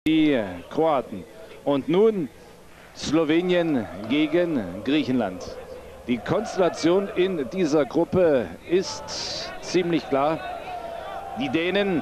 die Kroaten. Und nun Slowenien gegen Griechenland. Die Konstellation in dieser Gruppe ist ziemlich klar. Die Dänen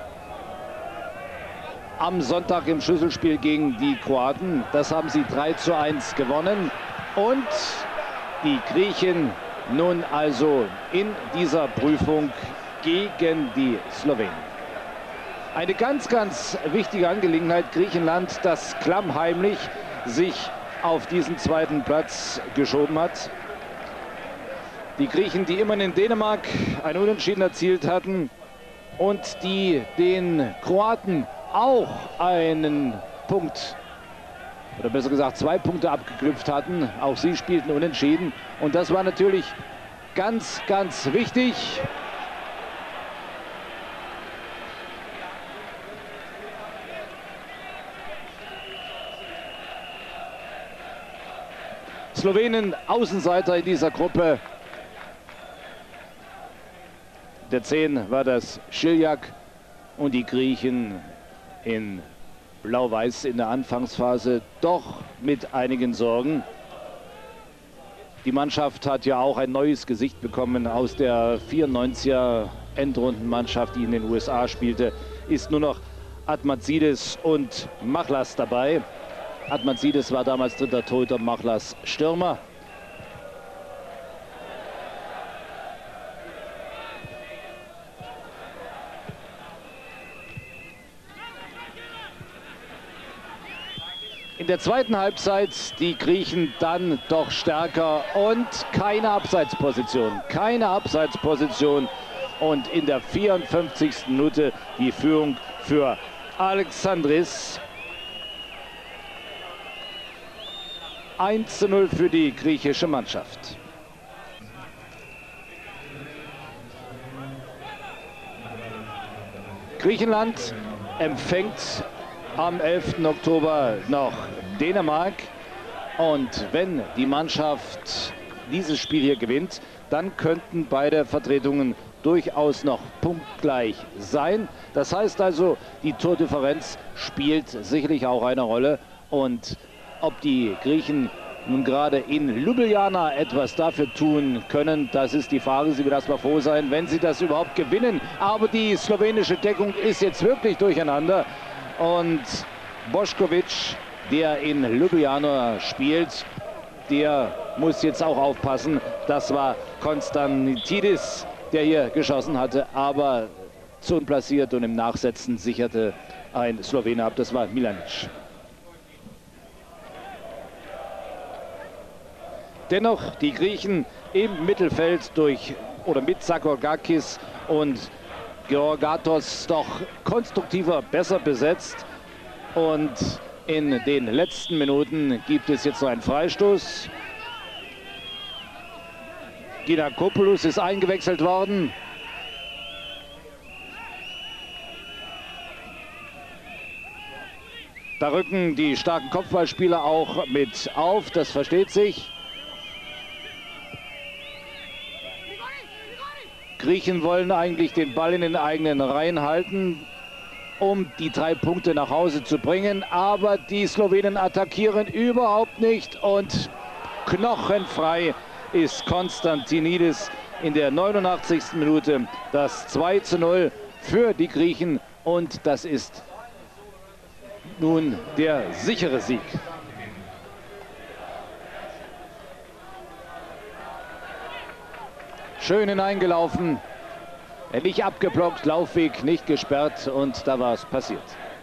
am Sonntag im Schlüsselspiel gegen die Kroaten. Das haben sie 3:1 gewonnen. Und die Griechen nun also in dieser Prüfung gegen die Slowenen. Eine ganz, ganz wichtige Angelegenheit. Griechenland, das klammheimlich sich auf diesen zweiten Platz geschoben hat. Die Griechen, die immerhin in Dänemark ein Unentschieden erzielt hatten und die den Kroaten auch einen Punkt, oder besser gesagt 2 Punkte abgeknüpft hatten. Auch sie spielten unentschieden. Und das war natürlich ganz, ganz wichtig. Slowenen Außenseiter in dieser Gruppe. Der 10 war das Šiljak und die Griechen in Blau-Weiß in der Anfangsphase doch mit einigen Sorgen. Die Mannschaft hat ja auch ein neues Gesicht bekommen aus der 94er Endrundenmannschaft, die in den USA spielte. Ist nur noch Atmazidis und Machlas dabei. Atmazidis war damals dritter Torhüter, Machlas Stürmer. In der zweiten Halbzeit die Griechen dann doch stärker und keine Abseitsposition. Keine Abseitsposition. Und in der 54. Minute die Führung für Alexandris. 1:0 für die griechische Mannschaft. Griechenland empfängt am 11. Oktober noch Dänemark. Und wenn die Mannschaft dieses Spiel hier gewinnt, dann könnten beide Vertretungen durchaus noch punktgleich sein. Das heißt also, die Tordifferenz spielt sicherlich auch eine Rolle. Und ob die Griechen nun gerade in Ljubljana etwas dafür tun können, das ist die Frage. Sie wird erstmal froh sein, wenn sie das überhaupt gewinnen. Aber die slowenische Deckung ist jetzt wirklich durcheinander. Und Bošković, der in Ljubljana spielt, der muss jetzt auch aufpassen. Das war Konstantidis, der hier geschossen hatte, aber zu unplatziert, und im Nachsetzen sicherte ein Slowene ab. Das war Milanic. Dennoch die Griechen im Mittelfeld mit Zagorakis und Georgatos doch konstruktiver, besser besetzt. Und in den letzten Minuten gibt es jetzt noch einen Freistoß. Giannakopoulos ist eingewechselt worden. Da rücken die starken Kopfballspieler auch mit auf, das versteht sich. Griechen wollen eigentlich den Ball in den eigenen Reihen halten, um die 3 Punkte nach Hause zu bringen. Aber die Slowenen attackieren überhaupt nicht. Und knochenfrei ist Konstantinidis in der 89. Minute. Das 2:0 für die Griechen. Und das ist nun der sichere Sieg. Schön hineingelaufen, nicht abgeblockt, Laufweg nicht gesperrt, und da war es passiert.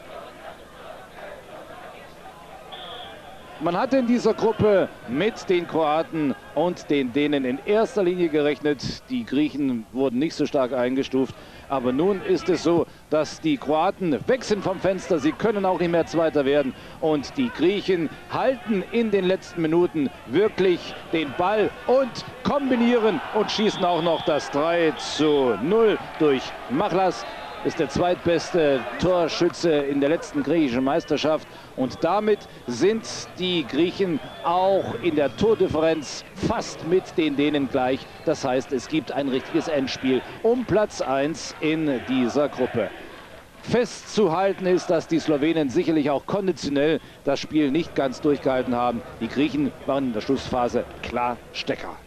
Man hatte in dieser Gruppe mit den Kroaten und den Dänen in erster Linie gerechnet. Die Griechen wurden nicht so stark eingestuft. Aber nun ist es so, dass die Kroaten weg sind vom Fenster. Sie können auch nicht mehr Zweiter werden. Und die Griechen halten in den letzten Minuten wirklich den Ball und kombinieren und schießen auch noch das 3:0 durch Machlas. Ist der zweitbeste Torschütze in der letzten griechischen Meisterschaft. Und damit sind die Griechen auch in der Tordifferenz fast mit den Dänen gleich. Das heißt, es gibt ein richtiges Endspiel um Platz 1 in dieser Gruppe. Festzuhalten ist, dass die Slowenen sicherlich auch konditionell das Spiel nicht ganz durchgehalten haben. Die Griechen waren in der Schlussphase klar Stecker.